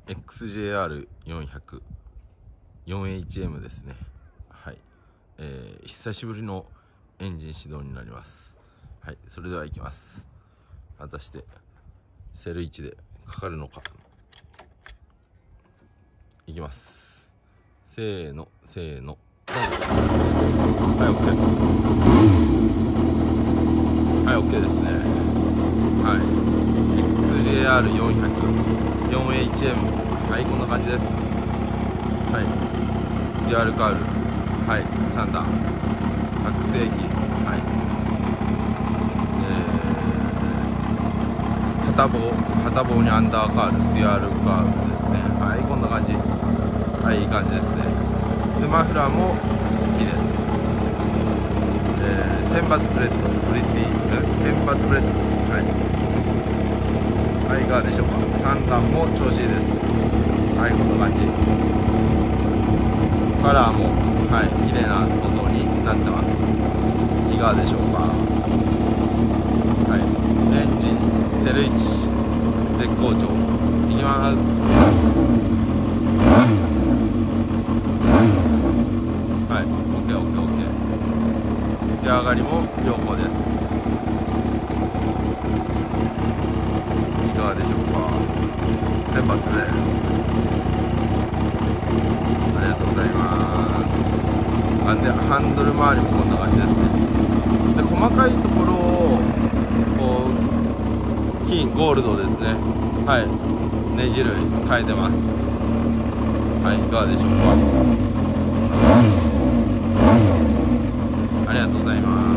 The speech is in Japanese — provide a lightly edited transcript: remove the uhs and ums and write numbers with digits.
XJR400 4HM ですね。はい、久しぶりのエンジン始動になります。はい、それではいきます。果たしてセル1でかかるのか。いきます。せーのせーの、はい、OK。 はい、OK ですね。はい、XJR400 4HM、 はい、こんな感じです。はい、デュアルカール、はい、3段覚醒器、はい、片棒にアンダーカール、デュアルカールですね。はい、こんな感じ。はい、いい感じですね。でマフラーもいいです。選抜ブレッド、選抜ブレッド、はい、いかがでしょうか。3段も調子いいです。はい、こんな感じ。カラーも、はい、綺麗な塗装になってます。いかがでしょうか。はい、エンジンセル1絶好調。いきます。はい、OKOKOK。出上がりも良好です。いかがでしょうか。選抜でありがとうございます。でハンドル周りもこんな感じですね。で細かいところをこう金ゴールドですね。はい、ネジ類変えてます。はい、いかがでしょうか。ありがとうございます。